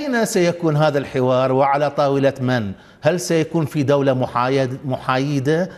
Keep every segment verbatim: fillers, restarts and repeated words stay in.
أين سيكون هذا الحوار وعلى طاولة من؟ هل سيكون في دولة محايد محايدة؟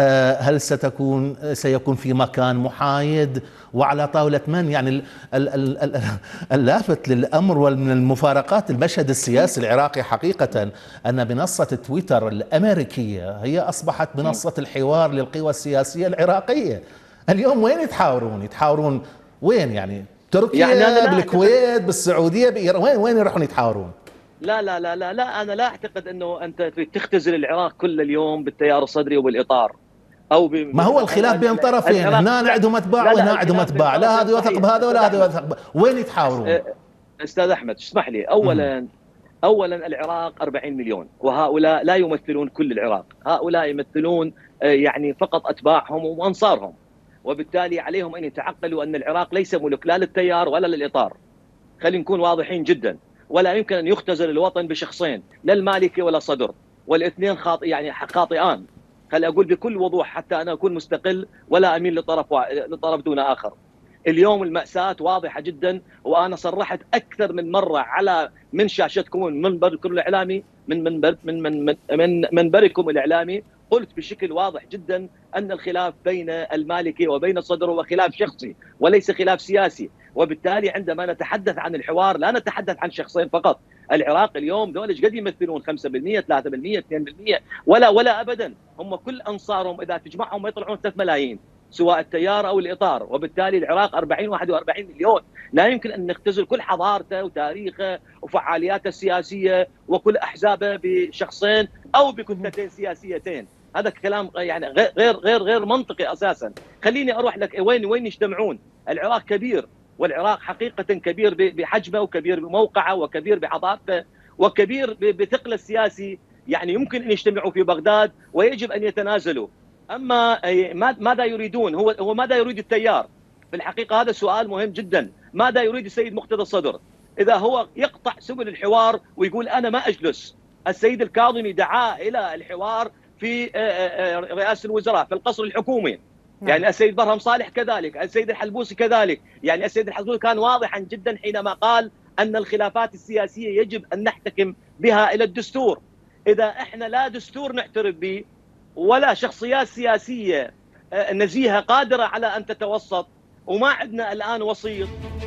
هل ستكون سيكون في مكان محايد وعلى طاولة من؟ يعني ال ال ال اللافت للأمر ومن المفارقات المشهد السياسي العراقي حقيقة أن منصة تويتر الأمريكية هي أصبحت منصة الحوار للقوى السياسية العراقية. اليوم وين يتحاورون؟ يتحاورون وين يعني؟ تركيا، يعني بالكويت، بالسعودية، بإيران، وين وين يروحون يتحاورون؟ لا لا لا لا لا انا لا اعتقد انه انت تختزل العراق كل اليوم بالتيار الصدري وبالاطار او ب... ما هو الخلاف بين طرفين، هنا عندهم اتباع وهنا عندهم اتباع، لا هذا يوثق بهذا ولا هذا يوثق بهذا، وين يتحاورون؟ استاذ احمد اسمح لي، اولا م. اولا العراق أربعين مليون، وهؤلاء لا يمثلون كل العراق، هؤلاء يمثلون يعني فقط اتباعهم وانصارهم، وبالتالي عليهم ان يتعقلوا ان العراق ليس ملك لا للتيار ولا للاطار. خلينا نكون واضحين جدا، ولا يمكن ان يختزل الوطن بشخصين، لا المالكي ولا صدر، والاثنين خاطئ يعني خاطئان. خلي اقول بكل وضوح حتى انا اكون مستقل ولا اميل لطرف و... لطرف دون اخر. اليوم المأساة واضحة جدا، وانا صرحت اكثر من مرة على من شاشتكم من منبركم الاعلامي من منبر من من من, من منبركم الاعلامي، قلت بشكل واضح جدا ان الخلاف بين المالكي وبين الصدر هو خلاف شخصي وليس خلاف سياسي، وبالتالي عندما نتحدث عن الحوار لا نتحدث عن شخصين فقط. العراق اليوم دول قد يمثلون خمسة بالمئة ثلاثة بالمئة اثنين بالمئة ولا ولا ابدا، هم كل انصارهم اذا تجمعهم يطلعون ثلاثة ملايين سواء التيار او الاطار، وبالتالي العراق أربعين واحد وأربعين مليون. لا يمكن ان نختزل كل حضارته وتاريخه وفعالياته السياسيه وكل احزابه بشخصين او بكتلتين سياسيتين. هذا كلام يعني غير غير غير منطقي اساسا. خليني اروح لك وين وين يجتمعون. العراق كبير، والعراق حقيقه كبير بحجمه وكبير بموقعه وكبير بحضارته وكبير بثقله السياسي، يعني يمكن ان يجتمعوا في بغداد ويجب ان يتنازلوا. اما ماذا يريدون؟ هو هو ماذا يريد التيار؟ في الحقيقه هذا سؤال مهم جدا. ماذا يريد السيد مقتدى الصدر؟ اذا هو يقطع سبل الحوار ويقول انا ما اجلس. السيد الكاظمي دعا الى الحوار في رئاسه الوزراء في القصر الحكومي، يعني السيد برهم صالح كذلك، السيد الحلبوسي كذلك، يعني السيد الحلبوسي كان واضحا جدا حينما قال ان الخلافات السياسيه يجب ان نحتكم بها الى الدستور. اذا احنا لا دستور نعترف به ولا شخصيات سياسيه نزيهه قادره على ان تتوسط، وما عندنا الان وسيط